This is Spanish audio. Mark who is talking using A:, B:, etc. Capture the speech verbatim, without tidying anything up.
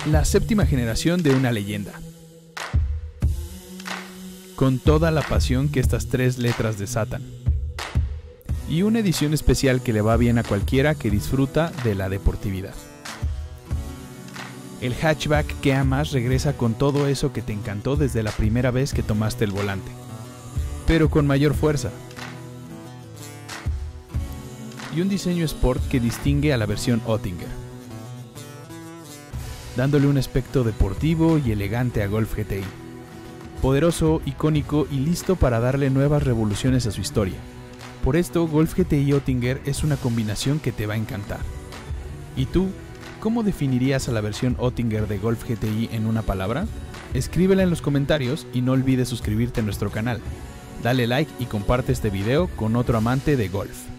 A: La séptima generación de una leyenda. Con toda la pasión que estas tres letras desatan. Y una edición especial que le va bien a cualquiera que disfruta de la deportividad. El hatchback que amas regresa con todo eso que te encantó desde la primera vez que tomaste el volante, pero con mayor fuerza. Y un diseño sport que distingue a la versión Oettinger, dándole un aspecto deportivo y elegante a Golf G T I. Poderoso, icónico y listo para darle nuevas revoluciones a su historia. Por esto, Golf G T I Oettinger es una combinación que te va a encantar. ¿Y tú? ¿Cómo definirías a la versión Oettinger de Golf G T I en una palabra? Escríbela en los comentarios y no olvides suscribirte a nuestro canal. Dale like y comparte este video con otro amante de golf.